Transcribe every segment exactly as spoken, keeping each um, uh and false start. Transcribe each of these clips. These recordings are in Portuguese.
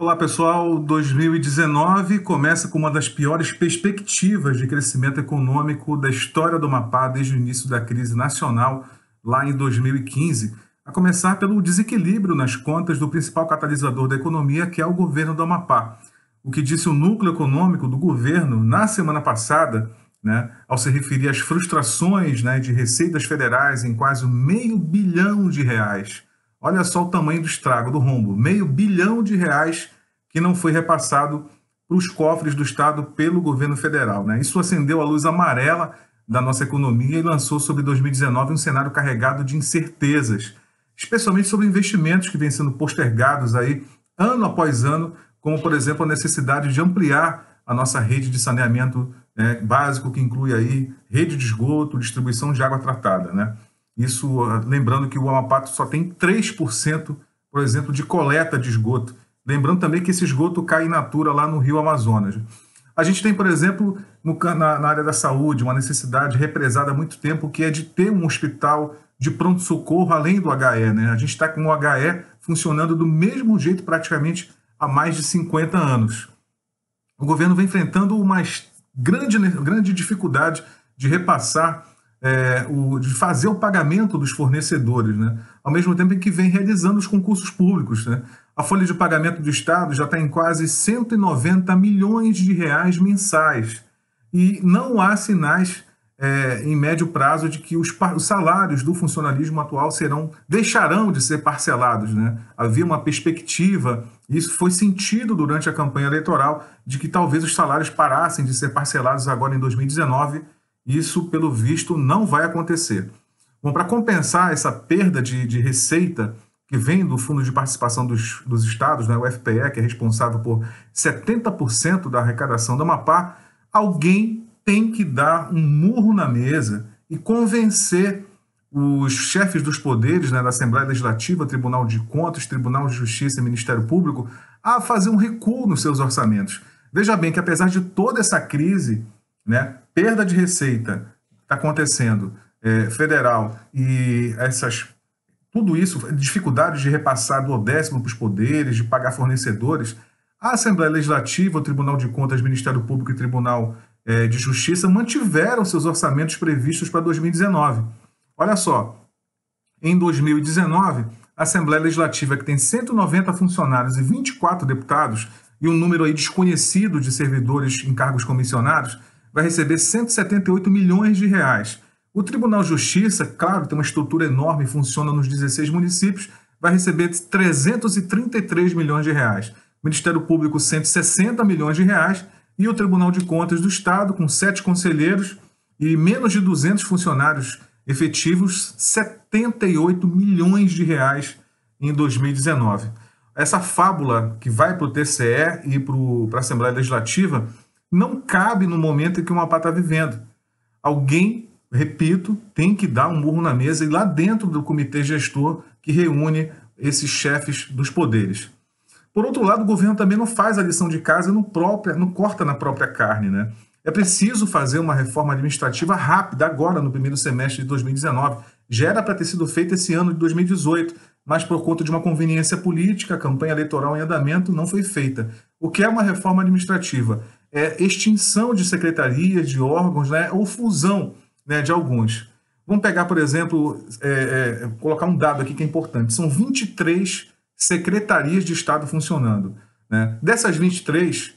Olá, pessoal. dois mil e dezenove começa com uma das piores perspectivas de crescimento econômico da história do Amapá desde o início da crise nacional, lá em dois mil e quinze, a começar pelo desequilíbrio nas contas do principal catalisador da economia, que é o governo do Amapá. O que disse o núcleo econômico do governo na semana passada, né, ao se referir às frustrações, né, de receitas federais em quase meio bilhão de reais. Olha só o tamanho do estrago, do rombo. Meio bilhão de reais que não foi repassado para os cofres do Estado pelo governo federal, né? Isso acendeu a luz amarela da nossa economia e lançou sobre dois mil e dezenove um cenário carregado de incertezas, especialmente sobre investimentos que vêm sendo postergados aí ano após ano, como, por exemplo, a necessidade de ampliar a nossa rede de saneamento, né, básico, que inclui aí rede de esgoto, distribuição de água tratada, né? Isso, lembrando que o Amapá só tem três por cento, por exemplo, de coleta de esgoto. Lembrando também que esse esgoto cai in natura lá no Rio Amazonas. A gente tem, por exemplo, no, na, na área da saúde, uma necessidade represada há muito tempo, que é de ter um hospital de pronto-socorro além do H E, né? A gente está com o H E funcionando do mesmo jeito praticamente há mais de cinquenta anos. O governo vem enfrentando uma grande, grande dificuldade de repassar É, o, de fazer o pagamento dos fornecedores, né? Ao mesmo tempo em que vem realizando os concursos públicos, né? A folha de pagamento do Estado já está em quase cento e noventa milhões de reais mensais e não há sinais é, em médio prazo de que os, os salários do funcionalismo atual serão, deixarão de ser parcelados, né? Havia uma perspectiva, e isso foi sentido durante a campanha eleitoral, de que talvez os salários parassem de ser parcelados agora em dois mil e dezenove. Isso, pelo visto, não vai acontecer. Bom, para compensar essa perda de, de receita que vem do Fundo de Participação dos, dos Estados, né, o F P E, que é responsável por setenta por cento da arrecadação do Amapá, alguém tem que dar um murro na mesa e convencer os chefes dos poderes, né, da Assembleia Legislativa, Tribunal de Contas, Tribunal de Justiça e Ministério Público, a fazer um recuo nos seus orçamentos. Veja bem que, apesar de toda essa crise, né, perda de receita está acontecendo, é, federal, e essas, tudo isso, dificuldades de repassar do décimo para os poderes, de pagar fornecedores, a Assembleia Legislativa, o Tribunal de Contas, Ministério Público e Tribunal é, de Justiça mantiveram seus orçamentos previstos para dois mil e dezenove. Olha só, em dois mil e dezenove, a Assembleia Legislativa, que tem cento e noventa funcionários e vinte e quatro deputados, e um número aí desconhecido de servidores em cargos comissionados, vai receber cento e setenta e oito milhões de reais. O Tribunal de Justiça, claro, tem uma estrutura enorme, funciona nos dezesseis municípios, vai receber trezentos e trinta e três milhões de reais. O Ministério Público, cento e sessenta milhões de reais, e o Tribunal de Contas do Estado, com sete conselheiros e menos de duzentos funcionários efetivos, setenta e oito milhões de reais em dois mil e dezenove. Essa fábula que vai para o T C E e para a Assembleia Legislativa não cabe no momento em que o Amapá está vivendo. Alguém, repito, tem que dar um murro na mesa e lá dentro do comitê gestor que reúne esses chefes dos poderes. Por outro lado, o governo também não faz a lição de casa, não, própria, não corta na própria carne, né? É preciso fazer uma reforma administrativa rápida agora, no primeiro semestre de dois mil e dezenove. Já era para ter sido feita esse ano de dois mil e dezoito, mas por conta de uma conveniência política, a campanha eleitoral em andamento não foi feita. O que é uma reforma administrativa? É extinção de secretarias, de órgãos, né, ou fusão, né, de alguns. Vamos pegar, por exemplo, é, é, colocar um dado aqui que é importante. São vinte e três secretarias de Estado funcionando, né? Dessas vinte e três,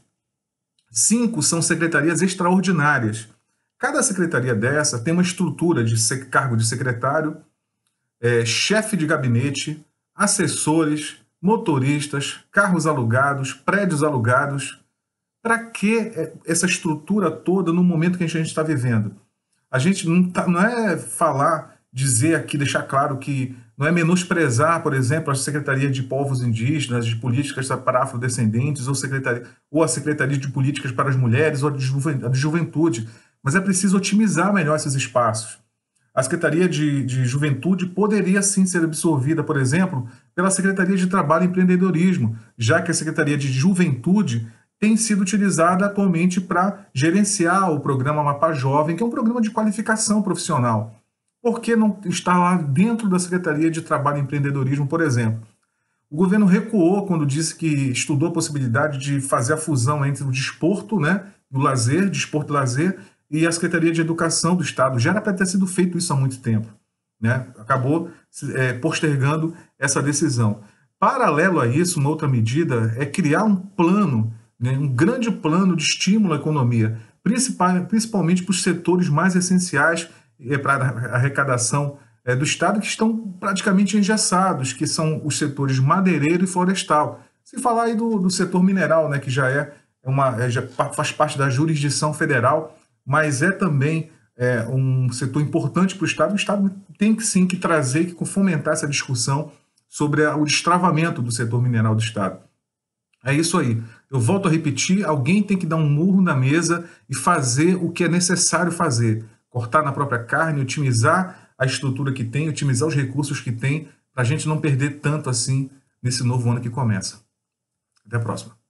cinco são secretarias extraordinárias. Cada secretaria dessa tem uma estrutura de cargo de secretário, é, chefe de gabinete, assessores, motoristas, carros alugados, prédios alugados. Para que essa estrutura toda no momento que a gente está vivendo? A gente não, tá, não é falar, dizer aqui, deixar claro que não é menosprezar, por exemplo, a Secretaria de Povos Indígenas, de Políticas para Afrodescendentes, ou, secretaria, ou a Secretaria de Políticas para as Mulheres, ou a de, Juven, a de Juventude, mas é preciso otimizar melhor esses espaços. A Secretaria de, de Juventude poderia sim ser absorvida, por exemplo, pela Secretaria de Trabalho e Empreendedorismo, já que a Secretaria de Juventude tem sido utilizada atualmente para gerenciar o programa Amapá Jovem, que é um programa de qualificação profissional. Por que não está lá dentro da Secretaria de Trabalho e Empreendedorismo, por exemplo? O governo recuou quando disse que estudou a possibilidade de fazer a fusão entre o desporto, né, o lazer, desporto e lazer, e a Secretaria de Educação do Estado. Já era para ter sido feito isso há muito tempo, né? Acabou é, postergando essa decisão. Paralelo a isso, uma outra medida é criar um plano, né, um grande plano de estímulo à economia, principal, principalmente para os setores mais essenciais é, para a arrecadação é, do Estado, que estão praticamente engessados, que são os setores madeireiro e florestal. Se falar aí do, do setor mineral, né, que já, é uma, é, já faz parte da jurisdição federal, mas é também é, um setor importante para o Estado. O Estado tem que sim que trazer, que fomentar essa discussão sobre a, o destravamento do setor mineral do Estado. É isso aí. Eu volto a repetir, alguém tem que dar um murro na mesa e fazer o que é necessário fazer. Cortar na própria carne, otimizar a estrutura que tem, otimizar os recursos que tem, para a gente não perder tanto assim nesse novo ano que começa. Até a próxima.